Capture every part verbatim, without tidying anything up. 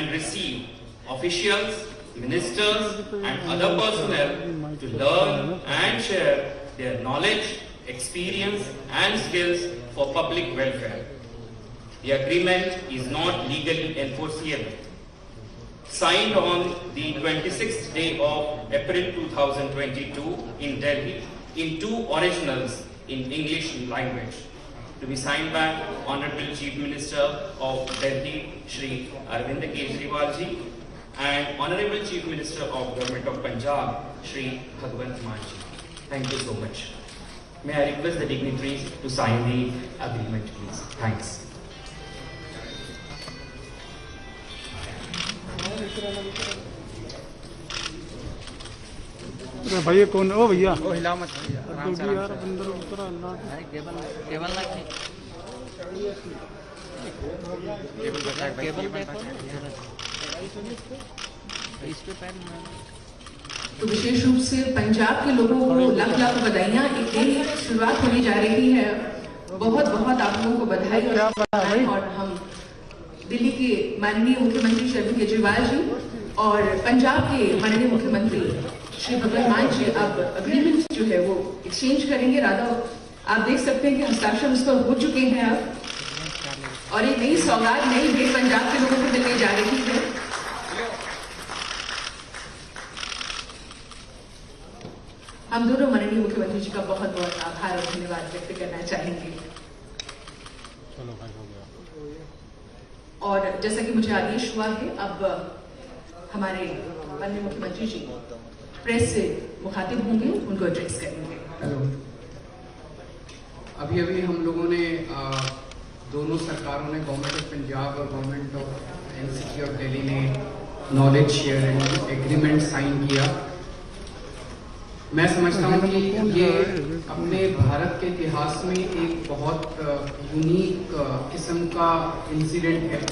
and receive officials, ministers and other personnel to learn and share their knowledge, experience and skills for public welfare. The agreement is not legally enforceable. Signed on the twenty-sixth day of April two thousand twenty-two in Delhi in two originals in English language. To be signed by Honorable Chief Minister of Delhi, Shri Arvind Kejriwal ji, and Honorable Chief Minister of Government of Punjab, Shri Bhagwant Mann ji. Thank you so much. May I request the dignitaries to sign the agreement, please. Thanks. भैया कौन ओ भैया ओ हिला मत भैया आराम से यार अंदर उतरा अल्लाह केबल केबल ना केबल बता केबल देखो इस पे पैन तो विशेष रूप से पंजाब के लोगों को लाख लाख बधाइयां। एक नई शुरुआत होने जा रही है। बहुत बहुत आप लोगों को बधाई। और हम दिल्ली के माननीय मुख्यमंत्री श्री अरविंद केजरीवाल जी और पंजाब के माननीय मुख्यमंत्री श्री भगवंत मान जी अब अग्रीमेंट जो है वो एक्सचेंज करेंगे। राधा आप देख सकते हैं कि हस्ताक्षर उस पर हो चुके हैं अब, और एक नई सौगात नई भेंट पंजाब के लोगों को मिलने जा रही है। हम दोनों माननीय मुख्यमंत्री जी का बहुत बहुत आभार और धन्यवाद व्यक्त करना चाहेंगे। और जैसा कि मुझे आदेश हुआ है, अब हमारे माननीय मुख्यमंत्री जी प्रेस से मुखातिब होंगे, उनको एड्रेस करेंगे। हेलो, अभी अभी हम लोगों ने आ, दोनों सरकारों ने, गवर्नमेंट ऑफ पंजाब और government of NCT of Delhi ने नॉलेज शेयरिंग एग्रीमेंट साइन किया। मैं समझता हूँ कि ये अपने भारत के इतिहास में एक बहुत यूनिक किस्म का इंसिडेंट है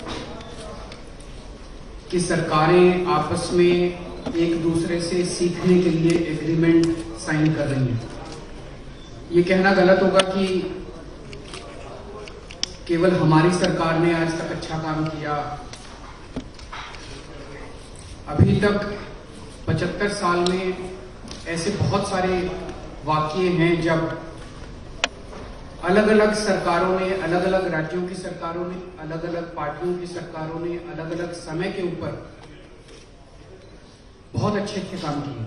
कि सरकारें आपस में एक दूसरे से सीखने के लिए एग्रीमेंट साइन कर रही हैं। ये कहना गलत होगा कि केवल हमारी सरकार ने आज तक अच्छा काम किया। अभी तक पचहत्तर साल में ऐसे बहुत सारे वाक़ये हैं जब अलग अलग सरकारों ने, अलग अलग राज्यों की सरकारों ने, अलग अलग पार्टियों की सरकारों ने अलग अलग समय के ऊपर बहुत अच्छे अच्छे काम किए।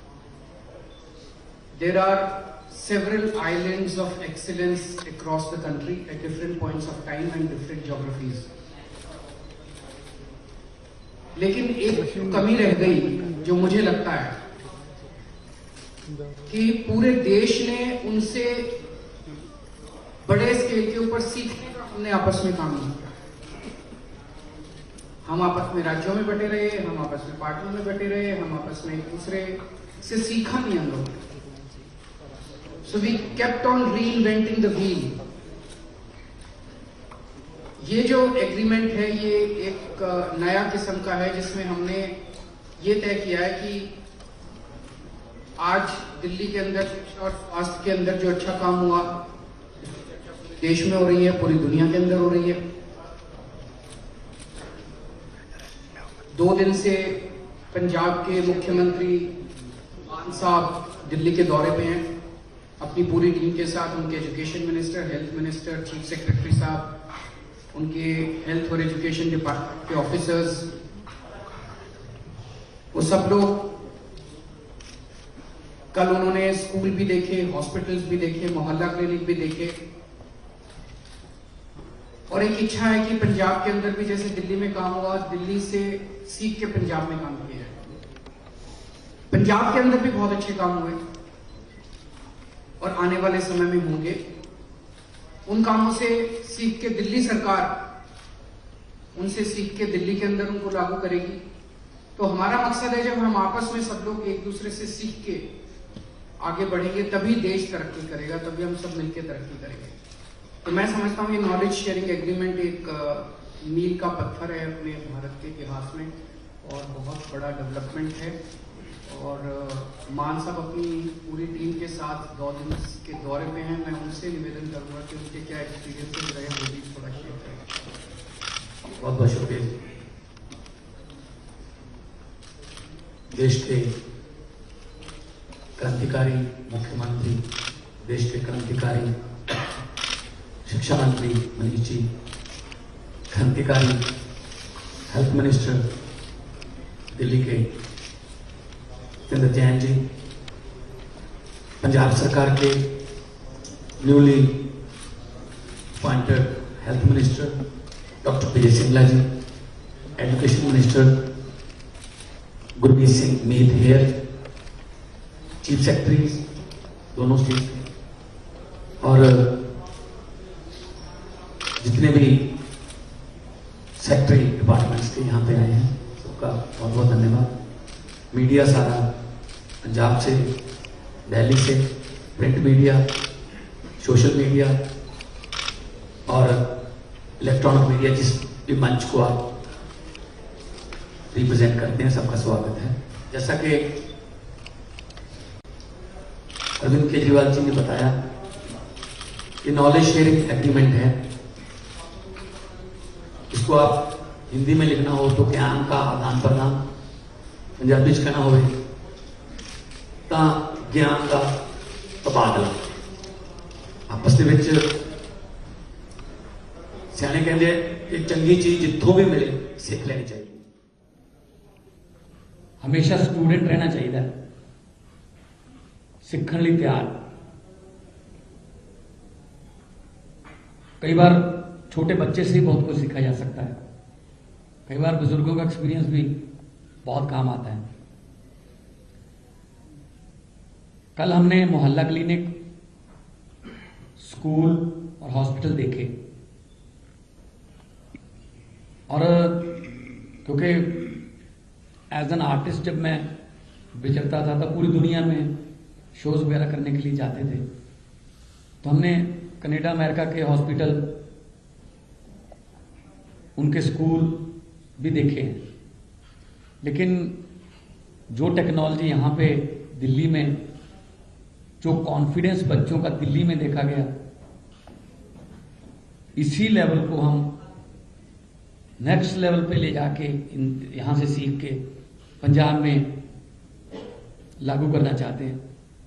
There are several islands of excellence across the country at different points of time and different geographies. लेकिन एक कमी रह गई जो मुझे लगता है कि पूरे देश ने उनसे बड़े स्केल के ऊपर सीखने का हमने आपस में काम नहीं किया। हम आपस में राज्यों में बटे रहे, हम आपस में पार्टियों में बटे रहे, हम आपस में एक दूसरे से सीखा नहीं हम लोग। So we kept on reinventing the wheel. ये जो एग्रीमेंट है ये एक नया किस्म का है जिसमें हमने ये तय किया है कि आज दिल्ली के अंदर और स्वास्थ्य के अंदर जो अच्छा काम हुआ देश में हो रही है, पूरी दुनिया के अंदर हो रही है। दो दिन से पंजाब के मुख्यमंत्री मान साहब दिल्ली के दौरे पे हैं अपनी पूरी टीम के साथ। उनके education minister, health minister, chief secretary साहब, उनके हेल्थ और एजुकेशन डिपार्टमेंट के ऑफिसर्स, वो सब लोग कल उन्होंने स्कूल भी देखे, हॉस्पिटल्स भी देखे, मोहल्ला क्लिनिक भी देखे। और एक इच्छा है कि पंजाब के अंदर भी जैसे दिल्ली में काम हुआ, दिल्ली से सीख के पंजाब में काम किया है। पंजाब के अंदर भी बहुत अच्छे काम हुए और आने वाले समय में होंगे। उन कामों से सीख के दिल्ली सरकार उनसे सीख के दिल्ली के अंदर उनको लागू करेगी। तो हमारा मकसद है जब हम आपस में सब लोग एक दूसरे से सीख के आगे बढ़ेंगे तभी देश तरक्की करेगा, तभी हम सब मिलकर तरक्की करेंगे। तो मैं समझता हूँ ये नॉलेज शेयरिंग एग्रीमेंट एक मील का पत्थर है अपने भारत के इतिहास में और बहुत बड़ा डेवलपमेंट है। और मान साहब अपनी पूरी टीम के साथ दो दिन के दौरे पे हैं। मैं उनसे निवेदन करूंगा कि उनके क्या एक्सपीरियंसेस रहे वो भी थोड़ा शेयर करें। बहुत बहुत शुक्रिया। देश के क्रांतिकारी मुख्यमंत्री, देश के क्रांतिकारी शिक्षा मंत्री मनीष जी, क्रांतिकारी हेल्थ मिनिस्टर दिल्ली के जितेंद्र जैन जी, पंजाब सरकार के newly appointed health minister doctor Vijay Singla ji, education minister Gurmeet Singh Meet Hayer, chief secretaries दोनों स्टेट और जितने भी सेक्रेटरी डिपार्टमेंट्स के यहाँ पे आए हैं सबका बहुत बहुत धन्यवाद। मीडिया सारा पंजाब से, दिल्ली से, प्रिंट मीडिया, सोशल मीडिया और इलेक्ट्रॉनिक मीडिया, जिस भी मंच को आप रिप्रेजेंट करते हैं, सबका स्वागत है। जैसा कि अरविंद केजरीवाल जी ने बताया, ये नॉलेज शेयरिंग एग्रीमेंट है। इसको आप हिंदी में लिखना हो तो ज्ञान का आदान प्रदान, पंजाबी च कहना हो तो ज्ञान का तबादला। आपस के सियाने कहते कि चंगी चीज जितों भी मिले सीख लेनी चाहिए। हमेशा स्टूडेंट रहना चाहिए, सीखने लिए तैयार। कई बार छोटे बच्चे से ही बहुत कुछ सीखा जा सकता है, कई बार बुजुर्गों का एक्सपीरियंस भी बहुत काम आता है। कल हमने मोहल्ला क्लिनिक, स्कूल और हॉस्पिटल देखे और क्योंकि एज एन आर्टिस्ट जब मैं विचरता था तो पूरी दुनिया में शोज वगैरह करने के लिए जाते थे, तो हमने कनाडा अमेरिका के हॉस्पिटल, उनके स्कूल भी देखे हैं। लेकिन जो टेक्नोलॉजी यहाँ पे दिल्ली में, जो कॉन्फिडेंस बच्चों का दिल्ली में देखा गया, इसी लेवल को हम नेक्स्ट लेवल पे ले जाके यहाँ से सीख के पंजाब में लागू करना चाहते हैं।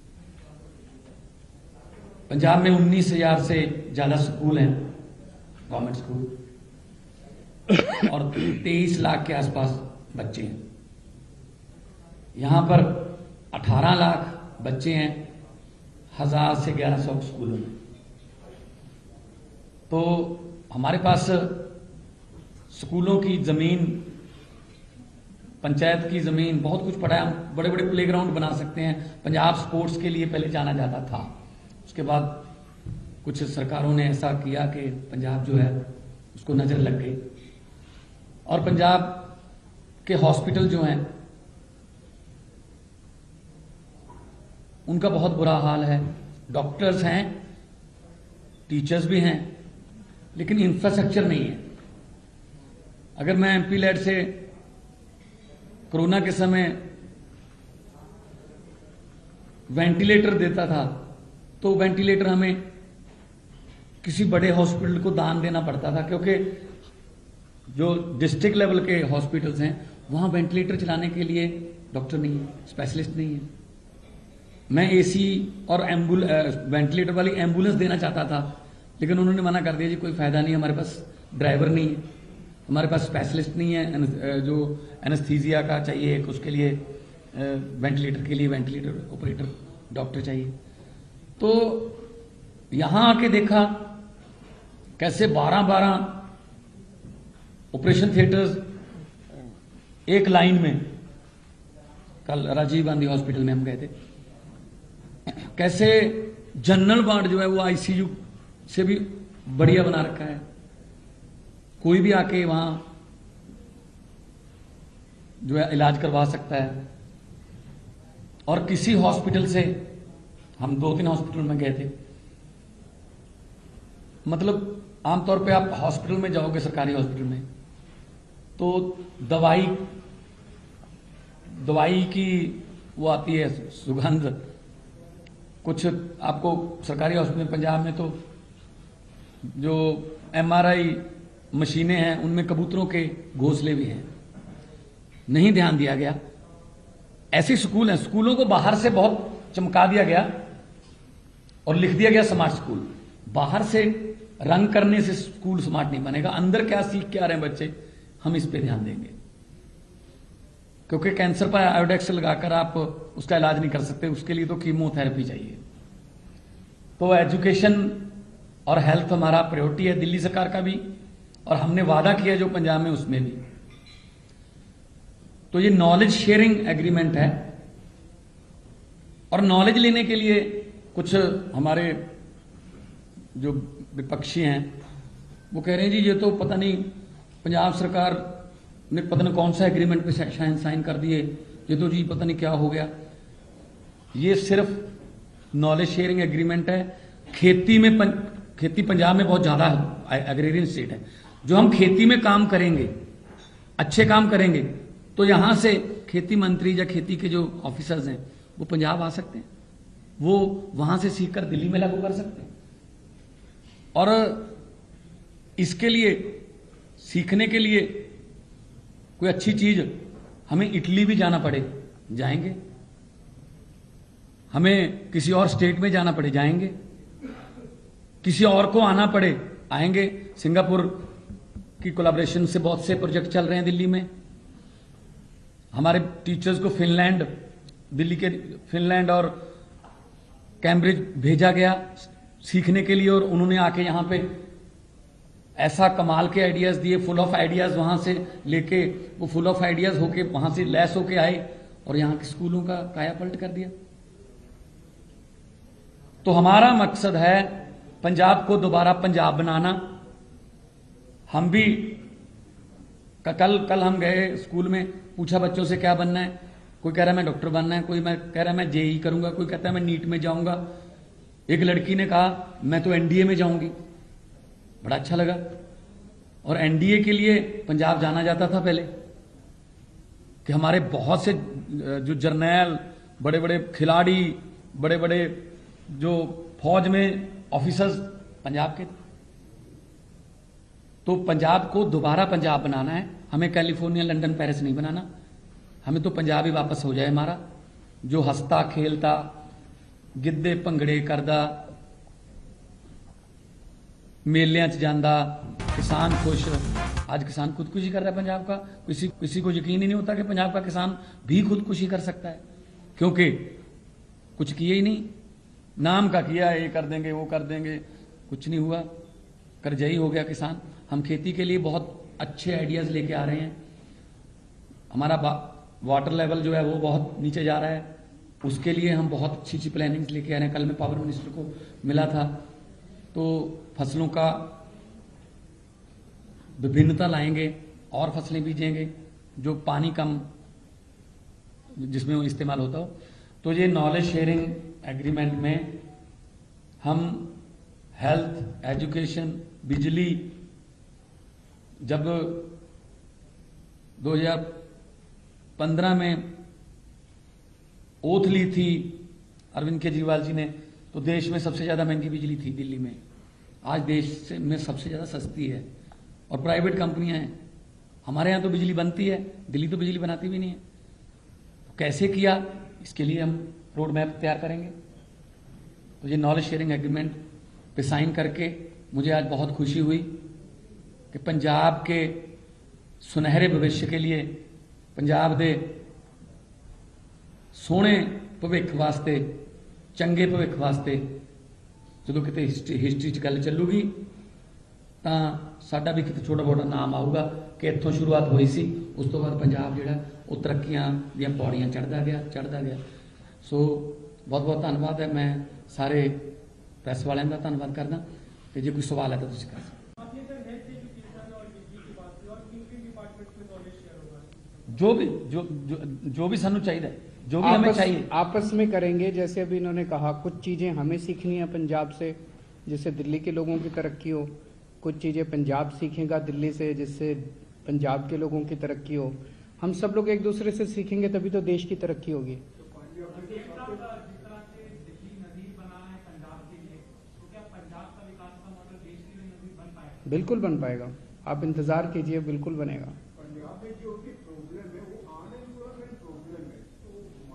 पंजाब में उन्नीस हजार से ज्यादा स्कूल हैं, गवर्नमेंट स्कूल, और तेईस लाख के आसपास बच्चे हैं। यहां पर अठारह लाख बच्चे हैं हजार से ग्यारह सौ स्कूलों में। तो हमारे पास स्कूलों की जमीन, पंचायत की जमीन, बहुत कुछ पड़ा है। हम बड़े बड़े प्लेग्राउंड बना सकते हैं। पंजाब स्पोर्ट्स के लिए पहले जाना जाता था, उसके बाद कुछ सरकारों ने ऐसा किया कि पंजाब जो है उसको नजर लग गई। और पंजाब के हॉस्पिटल जो हैं उनका बहुत बुरा हाल है। डॉक्टर्स हैं, टीचर्स भी हैं, लेकिन इंफ्रास्ट्रक्चर नहीं है। अगर मैं एमपी लैड से कोरोना के समय वेंटिलेटर देता था तो वेंटिलेटर हमें किसी बड़े हॉस्पिटल को दान देना पड़ता था, क्योंकि जो डिस्ट्रिक्ट लेवल के हॉस्पिटल्स हैं वहां वेंटिलेटर चलाने के लिए डॉक्टर नहीं है, स्पेशलिस्ट नहीं है। मैं एसी और एम्बुल वेंटिलेटर वाली एम्बुलेंस देना चाहता था, लेकिन उन्होंने मना कर दिया, जी कोई फायदा नहीं, हमारे पास ड्राइवर नहीं है, हमारे पास स्पेशलिस्ट नहीं है, जो एनेस्थीसिया का चाहिए एक, उसके लिए वेंटिलेटर के लिए वेंटिलेटर ऑपरेटर डॉक्टर चाहिए। तो यहां आके देखा कैसे बारह बारह ऑपरेशन थिएटर्स एक लाइन में। कल राजीव गांधी हॉस्पिटल में हम गए थे, कैसे जनरल वार्ड जो है वो आईसीयू से भी बढ़िया बना रखा है। कोई भी आके वहां जो है इलाज करवा सकता है। और किसी हॉस्पिटल से, हम दो तीन हॉस्पिटल में गए थे, मतलब आमतौर पे आप हॉस्पिटल में जाओगे, सरकारी हॉस्पिटल में, तो दवाई दवाई की वो आती है सुगंध। कुछ आपको सरकारी हॉस्पिटल पंजाब में तो जो एमआरआई मशीनें हैं उनमें कबूतरों के घोंसले भी हैं। नहीं ध्यान दिया गया ऐसे स्कूल हैं, स्कूलों को बाहर से बहुत चमका दिया गया और लिख दिया गया स्मार्ट स्कूल। बाहर से रंग करने से स्कूल स्मार्ट नहीं बनेगा, अंदर क्या सीख के आ रहे हैं बच्चे, हम इस पे ध्यान देंगे। क्योंकि कैंसर पर आयोडेक्स लगाकर आप उसका इलाज नहीं कर सकते, उसके लिए तो कीमोथेरेपी चाहिए। तो एजुकेशन और हेल्थ हमारा प्रायोरिटी है दिल्ली सरकार का भी, और हमने वादा किया जो पंजाब में उसमें भी। तो ये नॉलेज शेयरिंग एग्रीमेंट है, और नॉलेज लेने के लिए कुछ हमारे जो विपक्षी हैं वो कह रहे हैं जी ये तो पता नहीं पंजाब सरकार ने पता नहीं कौन सा एग्रीमेंट पे शायद साइन कर दिए, ये तो जी पता नहीं क्या हो गया। ये सिर्फ नॉलेज शेयरिंग एग्रीमेंट है। खेती में पं, खेती पंजाब में बहुत ज्यादा एग्रेरियन स्टेट है। जो हम खेती में काम करेंगे, अच्छे काम करेंगे, तो यहां से खेती मंत्री या खेती के जो ऑफिसर्स हैं वो पंजाब आ सकते हैं, वो वहां से सीखकर दिल्ली में लागू कर सकते हैं। और इसके लिए सीखने के लिए कोई अच्छी चीज हमें इटली भी जाना पड़े जाएंगे, हमें किसी और स्टेट में जाना पड़े जाएंगे, किसी और को आना पड़े आएंगे। सिंगापुर की कोलैबोरेशन से बहुत से प्रोजेक्ट चल रहे हैं दिल्ली में। हमारे टीचर्स को फिनलैंड, दिल्ली के फिनलैंड और कैम्ब्रिज भेजा गया सीखने के लिए, और उन्होंने आके यहाँ पे ऐसा कमाल के आइडियाज दिए, फुल ऑफ आइडियाज वहां से लेके वो फुल ऑफ आइडियाज होके वहां से लैस होके आए और यहाँ के स्कूलों का काया पलट कर दिया। तो हमारा मकसद है पंजाब को दोबारा पंजाब बनाना। हम भी कल कल हम गए स्कूल में, पूछा बच्चों से क्या बनना है, कोई कह रहा है मैं डॉक्टर बनना है, कोई मैं कह रहा है मैं जेई करूंगा, कोई कहता है मैं नीट में जाऊंगा। एक लड़की ने कहा मैं तो एनडीए में जाऊंगी, बड़ा अच्छा लगा। और एनडीए के लिए पंजाब जाना जाता था पहले, कि हमारे बहुत से जो जर्नैल, बड़े बड़े खिलाड़ी, बड़े बड़े जो फौज में ऑफिसर्स पंजाब के। तो पंजाब को दोबारा पंजाब बनाना है, हमें कैलिफोर्निया, लंदन, पेरिस नहीं बनाना। हमें तो पंजाब ही वापस हो जाए हमारा, जो हंसता खेलता, गिद्धे भंगड़े करदा, मेलियां च जांदा, किसान खुश। आज किसान खुदकुशी कर रहा है पंजाब का। किसी किसी को यकीन ही नहीं होता कि पंजाब का किसान भी खुदकुशी कर सकता है, क्योंकि कुछ किया ही नहीं, नाम का किया, ये कर देंगे वो कर देंगे, कुछ नहीं हुआ, करजई हो गया किसान। हम खेती के लिए बहुत अच्छे आइडियाज लेके आ रहे हैं। हमारा वाटर लेवल जो है वो बहुत नीचे जा रहा है, उसके लिए हम बहुत अच्छी अच्छी प्लानिंग्स लेके आ रहे हैं। कल मैं पावर मिनिस्टर को मिला था, तो फसलों का विभिन्नता लाएंगे और फसलें बीजेंगे जो पानी कम जिसमें वो इस्तेमाल होता हो। तो ये नॉलेज शेयरिंग एग्रीमेंट में हम हेल्थ, एजुकेशन, बिजली, जब दो हज़ार पंद्रह में ओथ ली थी अरविंद केजरीवाल जी ने, तो देश में सबसे ज्यादा महंगी बिजली थी दिल्ली में। आज देश में सबसे ज्यादा सस्ती है, और प्राइवेट कंपनियां हैं। हमारे यहां तो बिजली बनती है, दिल्ली तो बिजली बनाती भी नहीं है। तो कैसे किया, इसके लिए हम रोड मैप तैयार करेंगे। तो ये नॉलेज शेयरिंग एग्रीमेंट पे साइन करके मुझे आज बहुत खुशी हुई कि पंजाब के सुनहरे भविष्य के लिए, पंजाब दे सोहने भविख वास्ते, चंगे भविख वास्ते जो किते हिस्ट्री च गल चलूगी तो साडा भी किते छोटा मोटा नाम आऊगा कि इत्थों शुरुआत हुई सी, उस तो बाद पंजाब जिहड़ा वो तरक्कियां दीयां पौड़ियां चढ़दा गया चढ़दा गया। सो बहुत बहुत धन्यवाद है। मैं सारे प्रेस वालियां दा धन्यवाद करदा, ते जे कोई सवाल है तो तुसीं कर सकदे। जो भी जो जो, जो भी सानू चाहिए, जो भी हमें चाहिए आपस में करेंगे। जैसे अभी इन्होंने कहा कुछ चीजें हमें सीखनी है पंजाब से, जिससे दिल्ली के लोगों की तरक्की हो, कुछ चीजें पंजाब सीखेगा दिल्ली से, जिससे पंजाब के लोगों की तरक्की हो। हम सब लोग एक दूसरे से सीखेंगे तभी तो देश की तरक्की होगी। बिल्कुल बन पाएगा, आप इंतजार कीजिए, बिल्कुल बनेगा।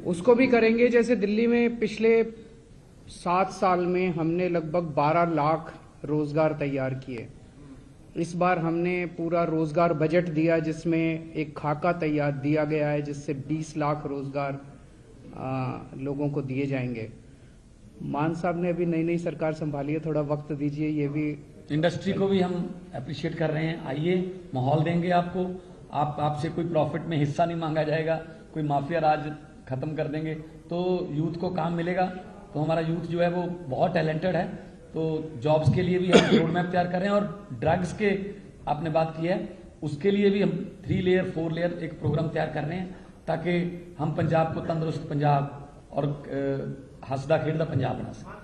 उसको भी करेंगे। जैसे दिल्ली में पिछले सात साल में हमने लगभग बारह लाख रोजगार तैयार किए। इस बार हमने पूरा रोजगार बजट दिया जिसमें एक खाका तैयार दिया गया है जिससे बीस लाख रोजगार आ, लोगों को दिए जाएंगे। मान साहब ने अभी नई नई सरकार संभाली है, थोड़ा वक्त दीजिए। ये भी इंडस्ट्री को भी हम अप्रिशिएट कर रहे हैं। आइए, माहौल देंगे आपको। आप आपसे कोई प्रॉफिट में हिस्सा नहीं मांगा जाएगा, कोई माफिया राज खत्म कर देंगे तो यूथ को काम मिलेगा। तो हमारा यूथ जो है वो बहुत टैलेंटेड है, तो जॉब्स के लिए भी हम रोड मैप तैयार कर रहे हैं। और ड्रग्स के आपने बात की है, उसके लिए भी हम थ्री लेयर फोर लेयर एक प्रोग्राम तैयार कर रहे हैं ताकि हम पंजाब को तंदुरुस्त पंजाब और हंसदा खेडदा पंजाब बना सकें।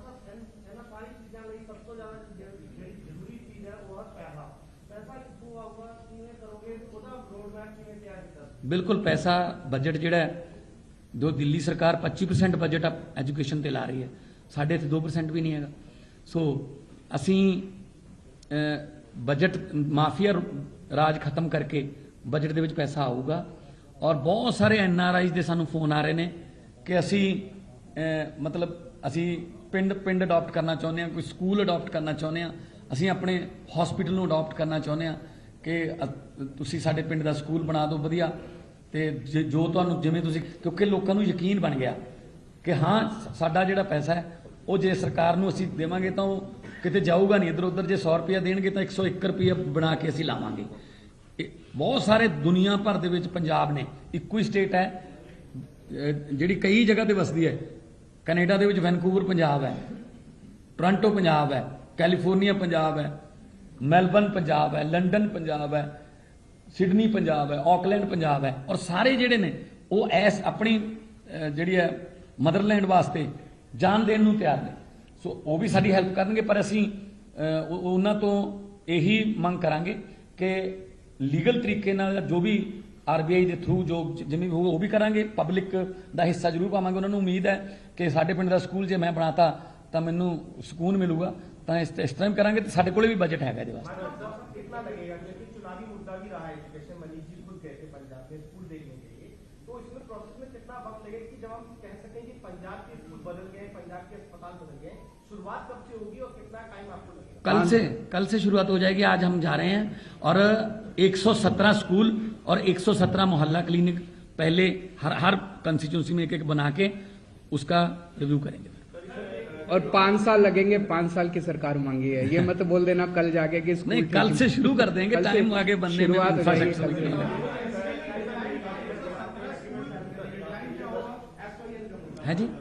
बिल्कुल, पैसा बजट जिहड़ा जो दिल्ली सरकार पच्चीस परसेंट बजट एजुकेशन ते ला रही है, साढ़े इत्थे दो परसेंट भी नहीं है। सो असी बजट माफिया राज खत्म करके बजट दे विच पैसा आऊगा। और बहुत सारे एन आर आईज दे सानू फोन आ रहे हैं कि असी मतलब असी पिंड पिंड अडॉप्ट करना चाਹੁੰਦੇ हैं, कोई स्कूल अडॉप्ट करना चाਹੁੰਦੇ हैं, असी अपने हॉस्पिटल ਨੂੰ अडॉप्ट करना चाਹੁੰਦੇ हैं कि तुसी साडे पिंड दा स्कूल बना दो वधिया। ਤੇ ਜੋ ਤੁਹਾਨੂੰ ਜਿਵੇਂ ਤੁਸੀਂ, ਕਿਉਂਕਿ ਲੋਕਾਂ ਨੂੰ ਯਕੀਨ ਬਣ ਗਿਆ ਕਿ ਹਾਂ ਸਾਡਾ ਜਿਹੜਾ ਪੈਸਾ ਹੈ ਉਹ ਜੇ ਸਰਕਾਰ ਨੂੰ ਅਸੀਂ ਦੇਵਾਂਗੇ ਤਾਂ ਉਹ ਕਿਤੇ ਜਾਊਗਾ ਨਹੀਂ ਇੱਧਰ ਉੱਧਰ। ਜੇ ਸੌ ਰੁਪਇਆ ਦੇਣਗੇ ਤਾਂ ਇੱਕ ਸੌ ਇੱਕ ਰੁਪਇਆ ਬਣਾ ਕੇ ਅਸੀਂ ਲਾਵਾਂਗੇ। ਬਹੁਤ ਸਾਰੇ ਦੁਨੀਆ ਭਰ ਦੇ ਵਿੱਚ ਪੰਜਾਬ ਨੇ ਇੱਕੋ ਹੀ ਸਟੇਟ ਹੈ ਜਿਹੜੀ ਕਈ ਜਗ੍ਹਾ ਤੇ ਵਸਦੀ ਹੈ। ਕੈਨੇਡਾ ਦੇ ਵਿੱਚ ਵੈਨਕੂਵਰ ਪੰਜਾਬ ਹੈ, ਟੋਰਾਂਟੋ ਪੰਜਾਬ ਹੈ, ਕੈਲੀਫੋਰਨੀਆ ਪੰਜਾਬ ਹੈ, ਮੈਲਬਰਨ ਪੰਜਾਬ ਹੈ, ਲੰਡਨ ਪੰਜਾਬ ਹੈ, सिडनी पंजाब है, ऑकलैंड पंजाब है। और सारे जिहड़े ने वो ऐस अपनी जिहड़ी है मदरलैंड वास्ते जान देण नूं तैयार ने। सो वो भी साडी हैल्प करनगे, पर असीं उन्हां तो यही मंग करांगे कि लीगल तरीके नाल जो भी आर बी आई के थ्रू जो जिवें भी होगा वो भी करांगे। पब्लिक का हिस्सा जरूर पावांगे। उन्होंने उम्मीद है कि साडे पिंड दा स्कूल जे मैं बनाता तो मैनूं सुकून मिलूगा, तो इस इस तरह करांगे। तो साडे कोले भी बजट हैगा इहदे वास्ते। कल से कल से शुरुआत हो जाएगी। आज हम जा रहे हैं और एक सौ सत्रह स्कूल और एक सौ सत्रह मोहल्ला क्लिनिक पहले हर हर कंस्टिट्यूंसी में एक एक बना के उसका रिव्यू करेंगे। और पांच साल लगेंगे, पांच साल की सरकार मांगी है। ये मत बोल देना कल जाके कि नहीं, कल से शुरू कर देंगे, टाइम आगे बनने में है जी।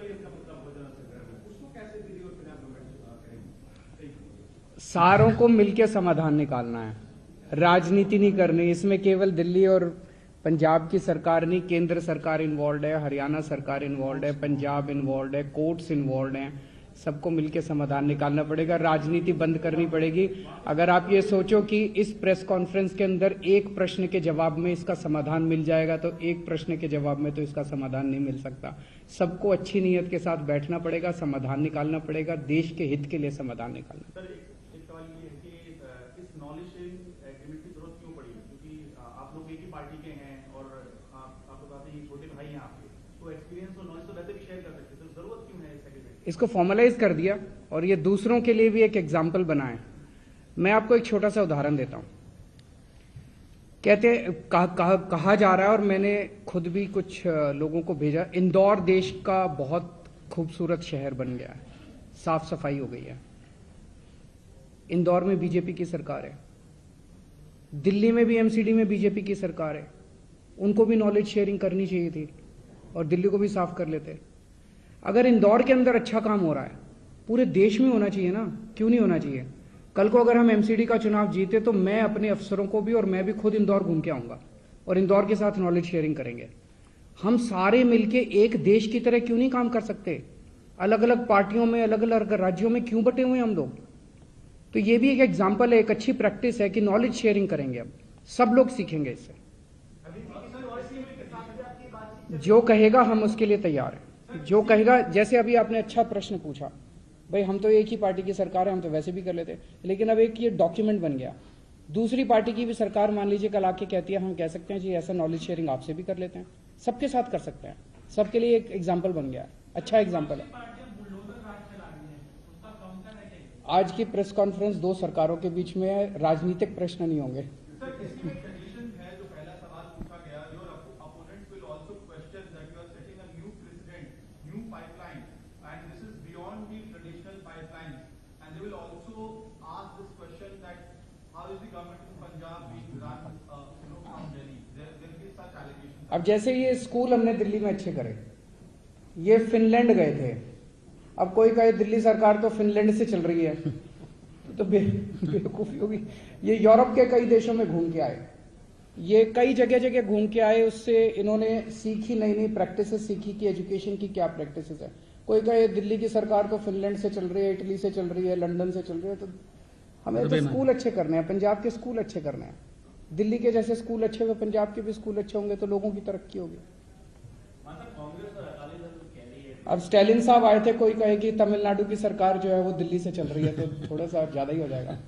सारों को मिलकर समाधान निकालना है, राजनीति नहीं करनी। इसमें केवल दिल्ली और पंजाब की सरकार नहीं, केंद्र सरकार इन्वॉल्व है, हरियाणा सरकार इन्वॉल्व है, पंजाब इन्वॉल्व है, कोर्ट्स इन्वॉल्व हैं। सबको मिलकर समाधान निकालना पड़ेगा, राजनीति बंद करनी पड़ेगी। अगर आप ये सोचो कि इस प्रेस कॉन्फ्रेंस के अंदर एक प्रश्न के जवाब में इसका समाधान मिल जाएगा, तो एक प्रश्न के जवाब में तो इसका समाधान नहीं मिल सकता। सबको अच्छी नीयत के साथ बैठना पड़ेगा, समाधान निकालना पड़ेगा, देश के हित के लिए समाधान निकालना पड़ेगा। इसको फॉर्मलाइज कर दिया और ये दूसरों के लिए भी एक एग्जाम्पल बना है। मैं आपको एक छोटा सा उदाहरण देता हूं। कहते कहा, कहा, कहा जा रहा है और मैंने खुद भी कुछ लोगों को भेजा, इंदौर देश का बहुत खूबसूरत शहर बन गया है, साफ सफाई हो गई है। इंदौर में बीजेपी की सरकार है, दिल्ली में भी एमसीडी में बीजेपी की सरकार है। उनको भी नॉलेज शेयरिंग करनी चाहिए थी और दिल्ली को भी साफ कर लेते। अगर इंदौर के अंदर अच्छा काम हो रहा है, पूरे देश में होना चाहिए ना, क्यों नहीं होना चाहिए? कल को अगर हम एमसीडी का चुनाव जीते तो मैं अपने अफसरों को भी और मैं भी खुद इंदौर घूम के आऊंगा और इंदौर के साथ नॉलेज शेयरिंग करेंगे। हम सारे मिलके एक देश की तरह क्यों नहीं काम कर सकते? अलग अलग पार्टियों में, अलग अलग राज्यों में क्यों बटे हुए हम लोग? तो ये भी एक एग्जाम्पल है, एक अच्छी प्रैक्टिस है कि नॉलेज शेयरिंग करेंगे। अब सब लोग सीखेंगे इससे। जो कहेगा हम उसके लिए तैयार हैं। जो कहेगा, जैसे अभी आपने अच्छा प्रश्न पूछा, भाई हम तो एक ही पार्टी की सरकार है, हम तो वैसे भी कर लेते, लेकिन अब एक ये डॉक्यूमेंट बन गया। दूसरी पार्टी की भी सरकार मान लीजिए कल आके कहती है, हम कह सकते हैं जी ऐसा नॉलेज शेयरिंग आपसे भी कर लेते हैं, सबके साथ कर सकते हैं। सबके लिए एक एग्जाम्पल बन गया, अच्छा एग्जाम्पल है। आज की प्रेस कॉन्फ्रेंस दो सरकारों के बीच में है, राजनीतिक प्रश्न नहीं होंगे। अब जैसे ये स्कूल हमने दिल्ली में अच्छे करे, ये फिनलैंड गए थे, अब कोई कहे दिल्ली सरकार तो फिनलैंड से चल रही है तो बे, बेवकूफी होगी। ये यूरोप के कई देशों में घूम के आए, ये कई जगह जगह घूम के आए, उससे इन्होंने सीखी, नई नई प्रैक्टिसेस सीखी कि एजुकेशन की क्या प्रैक्टिसेस है। कोई कहे दिल्ली की सरकार तो फिनलैंड से चल रही है, इटली से चल रही है, लंदन से चल रही है, तो हमें तो स्कूल अच्छे करने हैं, पंजाब के स्कूल अच्छे करने हैं। दिल्ली के जैसे स्कूल अच्छे हुए, पंजाब के भी स्कूल अच्छे होंगे तो लोगों की तरक्की होगी। अब स्टैलिन साहब आए थे, कोई कहे कि तमिलनाडु की सरकार जो है वो दिल्ली से चल रही है, तो थोड़ा सा ज्यादा ही हो जाएगा।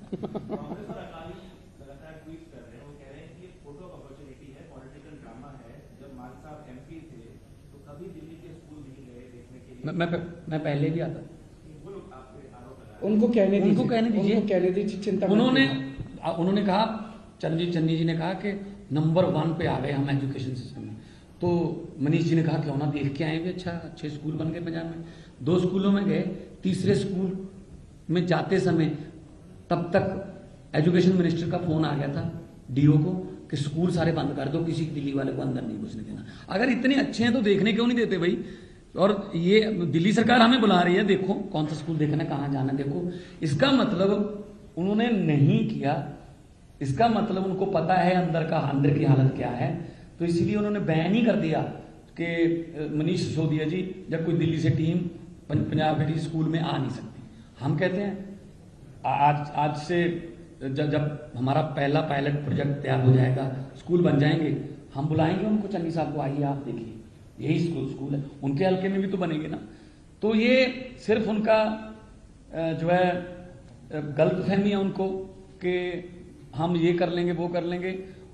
मैं मैं मैं पहले भी आता, उनको कहने दीजिए, उनको कहने दीजिए, उनको कहने दीजिए, चिंता मत उन्होंने कीजिए। उन्होंने कहा, चंदी चन्नी जी ने कहा कि नंबर वन पे आ गए हम एजुकेशन सिस्टम में। तो मनीष जी ने कहा क्यों ना देख के आए भी, अच्छा अच्छे स्कूल बन गए पंजाब में। दो स्कूलों में गए, तीसरे स्कूल में जाते समय तब तक एजुकेशन मिनिस्टर का फोन आ गया था डीओ को कि स्कूल सारे बंद कर दो, किसी दिल्ली वाले को अंदर नहीं घुसने देना। अगर इतने अच्छे हैं तो देखने क्यों नहीं देते भाई? और ये दिल्ली सरकार हमें बुला रही है, देखो कौन सा स्कूल देखना है, कहाँ जाना है, देखो। इसका मतलब उन्होंने नहीं किया, इसका मतलब उनको पता है अंदर का, अंदर की हालत क्या है, तो इसीलिए उन्होंने बैन ही कर दिया कि मनीष सिसोदिया जी जब कोई दिल्ली से टीम पंजाब के स्कूल में आ नहीं सकती। हम कहते हैं आज आज से जब जब हमारा पहला पायलट प्रोजेक्ट तैयार हो जाएगा, स्कूल बन जाएंगे, हम बुलाएंगे उनको, चन्नी साहब को, आइए आप देखिए यही स्कूल स्कूल है, उनके हल्के में भी तो बनेंगे ना। तो ये सिर्फ उनका जो है गलत फहमी है उनको कि हम ये कर लेंगे वो कर लेंगे।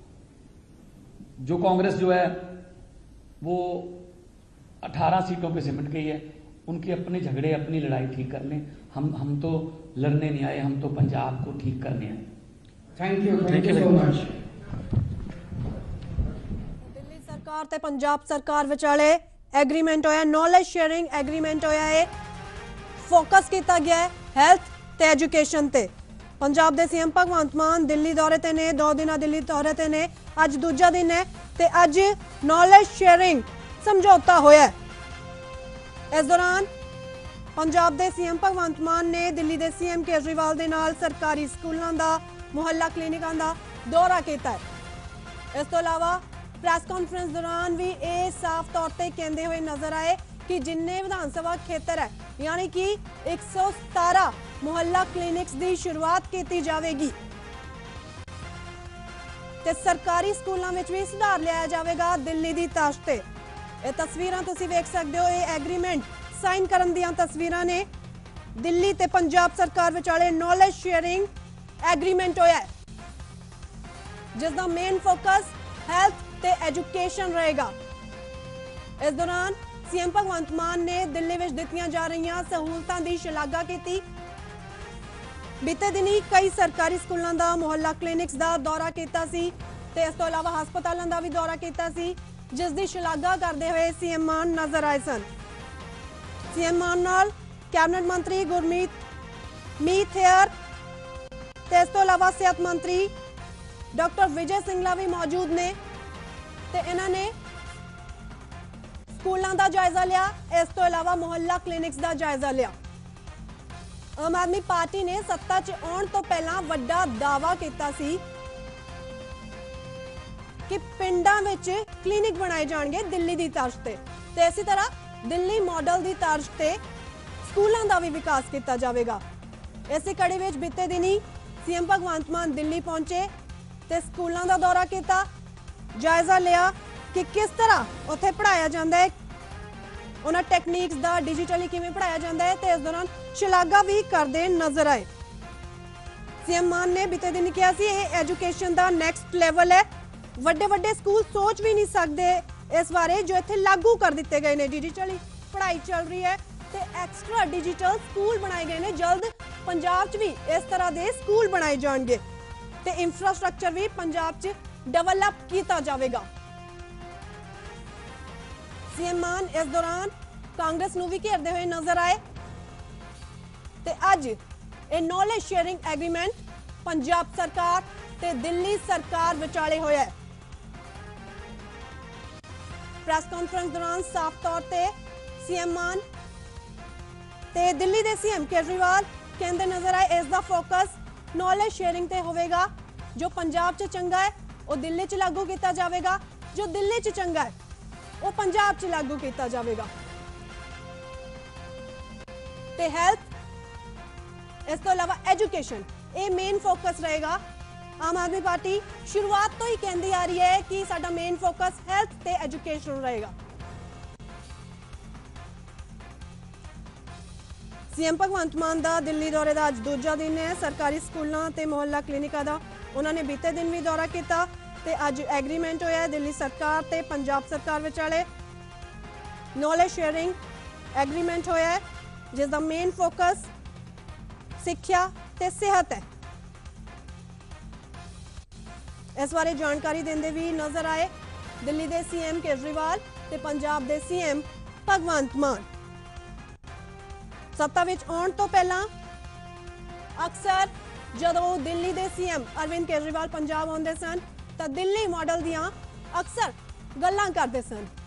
जो कांग्रेस जो है वो अठारह सीटों पे सिमट गई है, उनके अपने झगड़े, अपनी लड़ाई ठीक कर लें। हम हम तो लड़ने नहीं आए, हम तो पंजाब को ठीक करने आए। Thank you, thank you so much. Delhi सरकार ते पंजाब सरकार विचाले एग्रीमेंट होया, नॉलेज शेयरिंग एग्रीमेंट होया है, फोकस किया गया है हैल्थ ते एजुकेशन ते। पंजाब दे सीएम भगवंत मान दिल्ली दौरे ते ने, दो दिन दिल्ली दौरे ते ने, अज दूजा दिन है ते अज नॉलेज शेयरिंग समझौता होया। इस दौरान पंजाब दे सीएम भगवंत मान ने दिल्ली दे सीएम केजरीवाल दे नाल सरकारी स्कूलों का, मुहल्ला क्लिनिकां का दौरा किया है। इस तो अलावा प्रेस कॉन्फ्रेंस दौरान भी ये साफ तौर पर कहते हुए नजर आए कि जिन्ने विधानसभा खेतर है यानी कि एक सौ सतारा मुहल्ला क्लिनिक्स की शुरुआत की जाएगी ते सरकारी स्कूलों में भी सुधार लिया जाएगा दिल्ली की तर्ज ते। ये तस्वीरां तुसीं वेख सकते हो, ये एग्रीमेंट साइन करन दियां तस्वीरां ने। दिल्ली ते पंजाब सरकार विचाले नॉलेज शेयरिंग एग्रीमेंट होया है, जिसका मेन फोकस हेल्थ ते एजुकेशन रहेगा। इस दौरान सीएम भगवंत मान ने दिल्ली में दित्तियां जा रही सहूलतां की शलाघा की। बीते दिन ही कई सरकारी स्कूलों का, मुहल्ला क्लिनिक्स का दौरा किया सी ते इस तो अलावा हस्पतालों का भी दौरा किया सी, जिस दी शलाघा करते हुए सीएम मान नजर आए सन। सीएम मान नाल कैबिनेट मंत्री गुरमीत मीत हेयर ते इस तो अलावा सेहत मंत्री डॉक्टर विजय सिंगला भी मौजूद ने ते इन्होंने स्कूलों का जायजा लिया, इस तो अलावा मुहल्ला क्लिनिक्स का जायजा लिया। आम आदमी पार्टी ने सत्ता च आउण तो पहला वड्डा दावा किया सी कि पिंडां विच क्लिनिक बनाए जाणगे दिल्ली दी तर्ज ते, ते इसी तरह दिल्ली मॉडल दी तर्ज ते स्कूलों का भी विकास किया जाएगा। इसी कड़ी विच बीते दिन ही सीएम भगवंत मान दिल्ली पहुंचे ते स्कूलों का दौरा किया, जायजा लिया कि किस तरह उत्थे पढ़ाया जाता है, उन्हें टैक्नीक्स का डिजिटली किवें पढ़ाया जाता है, तो इस दौरान शलाघा भी करते नजर आए। सीएम मान ने बीते दिन कहा सी ये एजुकेशन का नैक्सट लैवल है, वड्डे वड्डे स्कूल सोच भी नहीं सकते इस बारे जो इत्थे लागू कर दिते गए ने। डिजिटली पढ़ाई चल रही है ते एक्स्ट्रा डिजिटल स्कूल बनाए गए ने। जल्द पंजाब च भी इस तरह के स्कूल बनाए जाएंगे ते इंफ्रास्ट्रक्चर भी पंजाब च डेवलप किया जाएगा। सीएम मान इस दौरान कांग्रेस नूं भी घेरदे हुए नजर आए ते अज ये नॉलेज शेयरिंग एग्रीमेंट पंजाब सरकार ते दिल्ली सरकार विचाले होया है। प्रेस कॉन्फ्रेंस दौरान साफ तौर ते सीएम मान ते दिल्ली दे सीएम केजरीवाल कहते नजर आए इसका फोकस नॉलेज शेयरिंग ते होवेगा। जो पंजाब च चंगा है वो दिल्ली च लागू किया जाएगा, जो दिल्ली च चंगा है वो पंजाब च लागू किया जाएगा। ते हेल्थ इस तो अलावा एजुकेशन ये मेन फोकस रहेगा। आम आदमी पार्टी शुरुआत तो ही कहती आ रही है कि साडा मेन फोकस हेल्थ ते एजुकेशन रहेगा। सीएम भगवंत मान दा दिल्ली दौरे का अज दूजा दिन है। सरकारी स्कूलों ते मोहल्ला क्लिनिका का उन्होंने बीते दिन भी दौरा किया ते अज एग्रीमेंट होया है दिल्ली सरकार ते पंजाब सरकार विचाले। नॉलेज शेयरिंग एग्रीमेंट होया है जिसका मेन फोकस सिक्ख्या ते सेहत है। इस बारे जानकारी देंदे भी नजर आए दिल्ली दे सीएम केजरीवाल ते पंजाब दे सीएम भगवंत मान। सत्ता विच आउण तो पहला अक्सर जदों दिल्ली दे सीएम अरविंद केजरीवाल पंजाब आउंदे सन तां दिल्ली मॉडल दियां अक्सर गल्लां करदे सन।